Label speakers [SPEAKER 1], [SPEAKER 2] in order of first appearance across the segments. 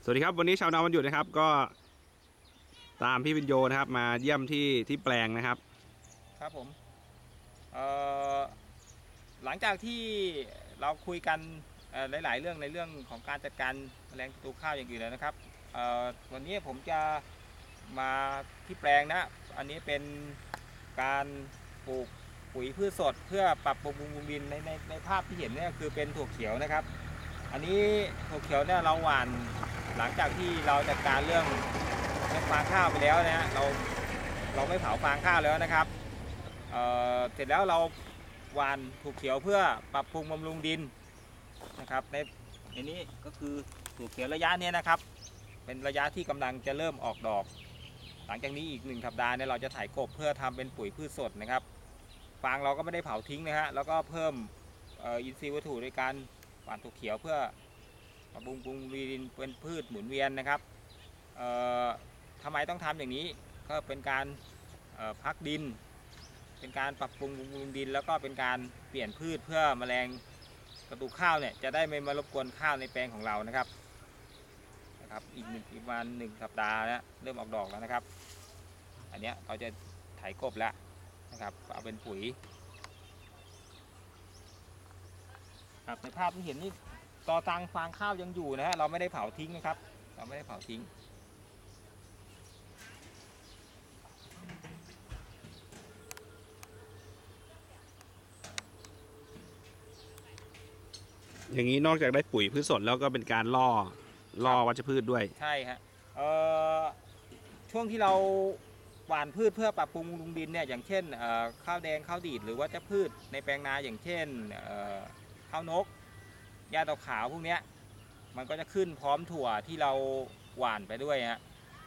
[SPEAKER 1] วัสดีครับวันนี้ชาวนาวันหยุดนะครับก็ตามพี่พิญโยนะครับมาเยี่ยมที่แปลงนะครับ
[SPEAKER 2] ครับผมเอ่อหลังจากที่เราคุยกันหลายๆเรื่องในเรื่องของการจัดการแมลงศัตรูข้าวอย่างอื่นแล้วนะครับวันนี้ผมจะมาที่แปลงนะอันนี้เป็นการปลูกปุ๋ยพืชสดเพื่อปรับปรุงดินในภาพที่เห็นเนี่ยคือเป็นถั่วเขียวนะครับอันนี้ถั่วเขียวเนี่ยเราหว่านหลังจากที่เราจัดการเรื่องฟางข้าวไปแล้วนะฮะเราไม่เผาฟางข้าวแล้วนะครับเสร็จแล้วเราหว่านถั่วเขียวเพื่อปรับปรุงบำรุงดินนะครับในนี้ก็คือถั่วเขียวระยะนี้นะครับเป็นระยะที่กำลังจะเริ่มออกดอกหลังจากนี้อีก1 สัปดาห์เนี่ยเราจะไถกบเพื่อทำเป็นปุ๋ยพืชสดนะครับฟางเราก็ไม่ได้เผาทิ้งนะฮะแล้วก็เพิ่มอินทรีย์วัตถุในการหว่านถั่วเขียวเพื่อปรับปรุงดินเป็นพืชหมุนเวียนนะครับทำไมต้องทำอย่างนี้ก็เป็นการพักดินเป็นการปรับปรุงดินแล้วก็เป็นการเปลี่ยนพืชเพื่อแมลงศัตรูข้าวเนี่ยจะได้ไม่มารบกวนข้าวในแปลงของเรานะครับอีกประมาณ1 สัปดาห์นะเริ่มออกดอกแล้วนะครับอันนี้เราจะไถกบแล้วนะครับเอาเป็นปุ๋ยครับในภาพที่เห็นนี่ตอตังฟางข้าวยังอยู่นะฮะเราไม่ได้เผาทิ้งนะครับเราไม่ได้เผาทิ้ง
[SPEAKER 1] อย่างนี้นอกจากได้ปุ๋ยพืชสดแล้วก็เป็นการล่อวัชพืชด้วย
[SPEAKER 2] ใช่ฮะช่วงที่เราหว่านพืชเพื่อปรับปรุงดินเนี่ยอย่างเช่นข้าวแดงข้าวดีดหรือว่าจะพืชในแปลงนาอย่างเช่นข้าวนกหญ้าดอกขาวพวกนี้มันก็จะขึ้นพร้อมถั่วที่เราหว่านไปด้วยฮะ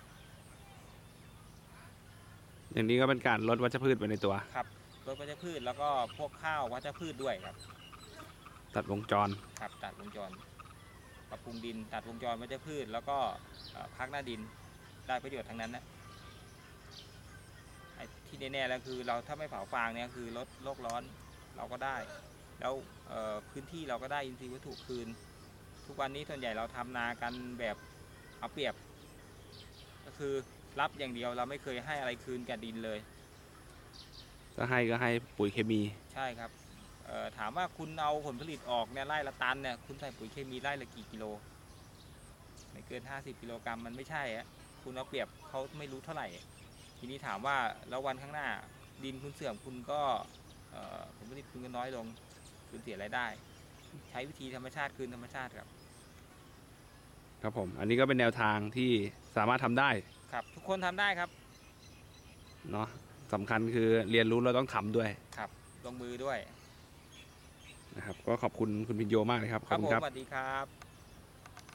[SPEAKER 1] อย่างนี้ก็เป็นการลดวัชพืชไปในตัว
[SPEAKER 2] ครับลดวัชพืชแล้วก็พวกข้าววัชพืชด้วยครับ
[SPEAKER 1] ตัดวงจร
[SPEAKER 2] ครับตัดวงจรปรับปรุงดินตัดวงจรวัชพืชแล้วก็พักหน้าดินได้ประโยชน์ทั้งนั้นนะที่แน่ๆแล้วคือเราถ้าไม่เผาฟางเนี่ยคือลดโลกร้อนเราก็ได้แล้วพื้นที่เราก็ได้อินทรีย์วัตถุคืนทุกวันนี้ส่วนใหญ่เราทำนากันแบบเอาเปรียบก็คือรับอย่างเดียวเราไม่เคยให้อะไรคืนกับดินเลย
[SPEAKER 1] ก็ให้ปุ๋ยเคมี
[SPEAKER 2] ใช่ครับถามว่าคุณเอาผลผลิตออกเนี่ยไร่ละตันเนี่ยคุณใส่ปุ๋ยเคมีไร่ละกี่กิโลไม่เกิน50 กิโลกรัมมันไม่ใช่ฮะคุณเอาเปรียบเขาไม่รู้เท่าไหร่ทีนี้ถามว่าแล้ววันข้างหน้าดินคุณเสื่อมคุณก็ผลผลิตคุณก็น้อยลงคุณเสียรายได้ใช้วิธีธรรมชาติคืนธรรมชาติครับ
[SPEAKER 1] ครับผมอันนี้ก็เป็นแนวทางที่สามารถทำได้
[SPEAKER 2] ครับทุกคนทำได้ครับ
[SPEAKER 1] เนาะสำคัญคือเรียนรู้เราต้องทำด้วย
[SPEAKER 2] ครับลงมือด้วย
[SPEAKER 1] นะครับก็ขอบคุณคุณพิญโยมากเลยครับ
[SPEAKER 2] ครับผมสวัสดีครับ